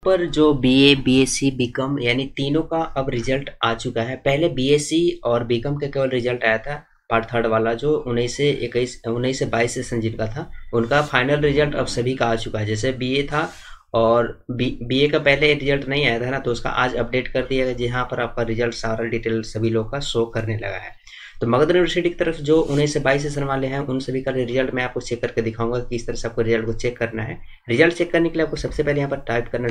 पर जो BA, BSc, BCom यानी तीनों का अब रिजल्ट आ चुका है। पहले बीएससी और बीकॉम का केवल रिजल्ट आया था पार्ट थर्ड वाला, जो 19 से 22 सेशन जिनका था उनका फाइनल रिजल्ट अब सभी का आ चुका है। जैसे बीए था और बीए का पहले रिजल्ट नहीं आया था ना, तो उसका आज अपडेट कर दिया गया, जहाँ पर आपका रिजल्ट सारा डिटेल सभी लोग का शो करने लगा है। तो मगध यूनिवर्सिटी की तरफ जो 19 से 22 सेशन वाले हैं उन सभी का रिजल्ट मैं आपको चेक करके दिखाऊंगा कि किस तरह से आपको रिजल्ट को चेक करना है। रिजल्ट चेक करने के लिए आपको सबसे पहले यहाँ पर टाइप करना है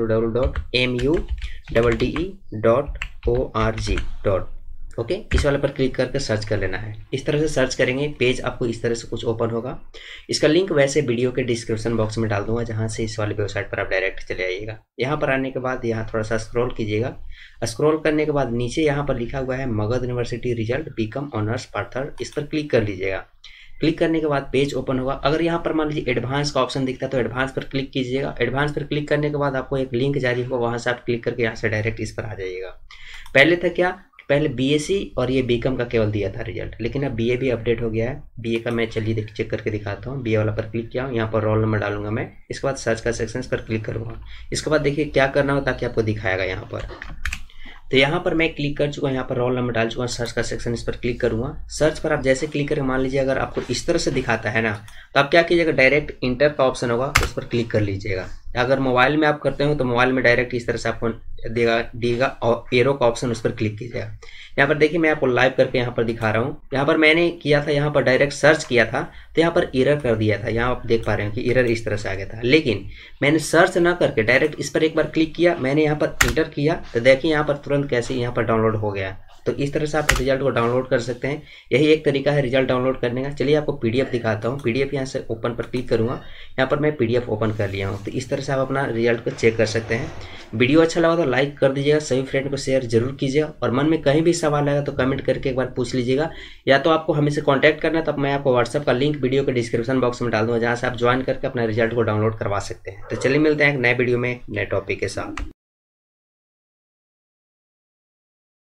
www.mudde.org. ओके, इस वाले पर क्लिक करके सर्च कर लेना है। इस तरह से सर्च करेंगे, पेज आपको इस तरह से कुछ ओपन होगा। इसका लिंक वैसे वीडियो के डिस्क्रिप्शन बॉक्स में डाल दूंगा, जहां से इस वाली वेबसाइट पर आप डायरेक्ट चले आइएगा। यहाँ पर आने के बाद यहाँ थोड़ा सा स्क्रॉल कीजिएगा। स्क्रॉल करने के बाद नीचे यहाँ पर लिखा हुआ है Magadh university result B Com honours part third, इस पर क्लिक कर लीजिएगा। क्लिक करने के बाद पेज ओपन होगा। अगर यहाँ पर मान लीजिए एडवांस का ऑप्शन दिखता है तो एडवांस पर क्लिक कीजिएगा। एडवांस पर क्लिक करने के बाद आपको एक लिंक जारी होगा, वहां से आप क्लिक करके यहाँ से डायरेक्ट इस पर आ जाइएगा। पहले था क्या, पहले बीएससी और ये बीकॉम का केवल दिया था रिजल्ट, लेकिन अब बीए भी अपडेट हो गया है। बीए का मैं चलिए चेक करके दिखाता हूँ। बीए वाला पर क्लिक किया हूँ, यहाँ पर रोल नंबर डालूंगा मैं। इसके बाद सर्च का सेक्शन पर क्लिक करूँगा। इसके बाद देखिए क्या करना हो ताकि आपको दिखाएगा यहाँ पर। तो यहाँ पर मैं क्लिक कर चुका हूँ, यहाँ पर रोल नंबर डाल चुका हूँ। सर्च का सेक्शन इस पर क्लिक करूँगा। सर्च पर आप जैसे क्लिक करें, मान लीजिए अगर आपको इस तरह से दिखाता है ना, तो आप क्या कीजिएगा, डायरेक्ट इंटर का ऑप्शन होगा उस पर क्लिक कर लीजिएगा। अगर मोबाइल में आप करते हो तो मोबाइल में डायरेक्ट इस तरह से आपको देगा और एरो का ऑप्शन उस पर क्लिक कीजिएगा। यहाँ पर देखिए मैं आपको लाइव करके यहाँ पर दिखा रहा हूँ। यहाँ पर मैंने किया था, यहाँ पर डायरेक्ट सर्च किया था तो यहाँ पर एरर कर दिया था। यहाँ आप देख पा रहे हैं कि एरर इस तरह से आ गया था, लेकिन मैंने सर्च ना करके डायरेक्ट इस पर एक बार क्लिक किया, मैंने यहाँ पर इंटर किया तो देखिए यहाँ पर तुरंत कैसे यहाँ पर डाउनलोड हो गया। तो इस तरह से आप रिजल्ट को डाउनलोड कर सकते हैं। यही एक तरीका है रिजल्ट डाउनलोड करने का। चलिए आपको पीडीएफ दिखाता हूँ। पीडीएफ यहाँ से ओपन पर क्लिक करूँगा। यहाँ पर मैं पीडीएफ ओपन कर लिया हूँ। तो इस तरह से आप अपना रिजल्ट को चेक कर सकते हैं। वीडियो अच्छा लगा तो लाइक कर दीजिएगा, सभी फ्रेंड को शेयर जरूर कीजिएगा, और मन में कहीं भी सवाल आएगा तो कमेंट करके एक बार पूछ लीजिएगा। या तो आपको हमसे कॉन्टैक्ट करना है तो मैं आपको व्हाट्सअप का लिंक वीडियो के डिस्क्रिप्शन बॉक्स में डाल दूँगा, जहाँ से आप ज्वाइन करके अपना रिजल्ट को डाउनलोड करवा सकते हैं। तो चलिए मिलते हैं एक नए वीडियो में नए टॉपिक के साथ।